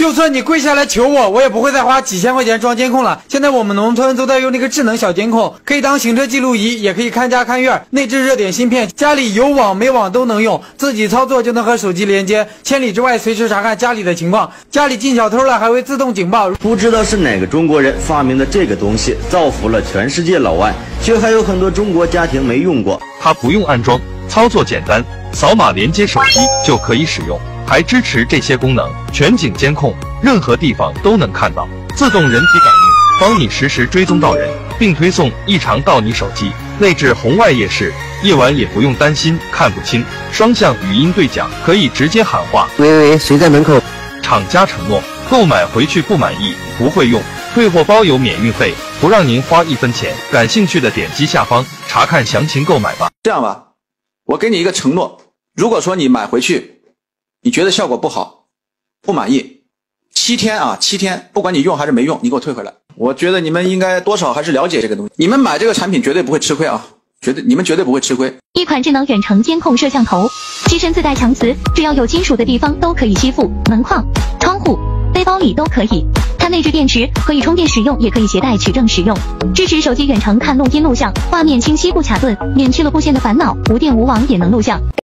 就算你跪下来求我，我也不会再花几千块钱装监控了。现在我们农村都在用那个智能小监控，可以当行车记录仪，也可以看家看院，内置热点芯片，家里有网没网都能用，自己操作就能和手机连接，千里之外随时查看家里的情况，家里进小偷了还会自动警报。 不知道是哪个中国人发明的这个东西，造福了全世界老外，却还有很多中国家庭没用过。 它不用安装，操作简单，扫码连接手机就可以使用，还支持这些功能：全景监控，任何地方都能看到；自动人体感应，帮你实时追踪到人，并推送异常到你手机；内置红外夜视，夜晚也不用担心看不清；双向语音对讲，可以直接喊话。 喂，谁在门口？ 厂家承诺，购买回去不满意不会用，退货包邮免运费，不让您花1分钱。感兴趣的点击下方查看详情购买吧。 这样吧，我给你一个承诺，如果说你买回去，你觉得效果不好，不满意，7天啊，7天，不管你用还是没用，你给我退回来。我觉得你们应该多少还是了解这个东西，你们买这个产品绝对不会吃亏啊，你们绝对不会吃亏。 一款智能远程监控摄像头，机身自带强磁，只要有金属的地方都可以吸附，门框、窗户、背包里都可以。它内置电池，可以充电使用，也可以携带取证使用。支持手机远程看录音录像，画面清晰不卡顿，免去了布线的烦恼，无电无网也能录像。